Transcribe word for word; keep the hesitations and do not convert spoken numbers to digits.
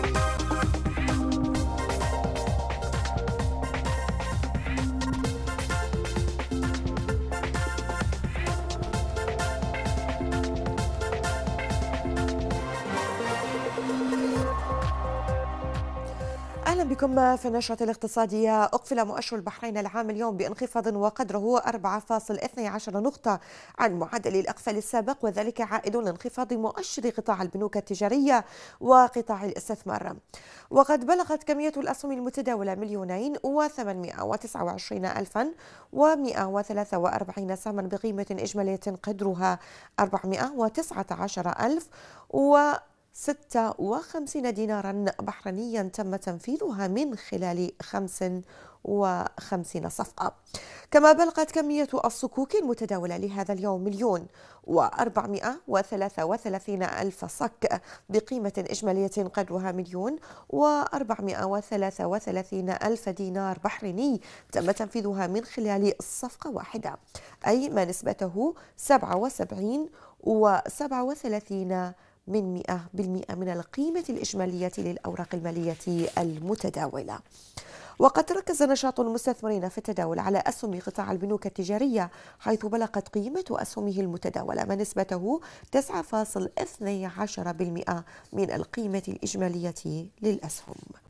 أهلا بكم في النشرة الاقتصادية. أقفل مؤشر البحرين العام اليوم بانخفاض وقدره أربعة فاصلة اثني عشر نقطة عن معدل الأقفال السابق، وذلك عائد لانخفاض مؤشر قطاع البنوك التجارية وقطاع الاستثمار. وقد بلغت كمية الأسهم المتداولة مليونين وثمانمائة وتسعة وعشرين ألفا ومائة وثلاثة وأربعين سهما بقيمة إجمالية قدرها أربعمائة وتسعة عشر ألف و ستة وخمسين دينارا بحرينيا تم تنفيذها من خلال خمس وخمسين صفقة. كما بلغت كمية الصكوك المتداولة لهذا اليوم مليون وأربعمائة وثلاثة وثلاثين ألف صك بقيمة إجمالية قدرها مليون وأربعمائة وثلاثة وثلاثين ألف دينار بحريني تم تنفيذها من خلال صفقة واحدة، أي ما نسبته سبعة وسبعين وسبعة وثلاثين من مئة بالمئة من القيمة الإجمالية للأوراق المالية المتداولة. وقد تركز نشاط المستثمرين في التداول على أسهم قطاع البنوك التجارية، حيث بلغت قيمة أسهمه المتداولة ما نسبته تسعة فاصلة اثني عشر بالمئة من القيمة الإجمالية للأسهم.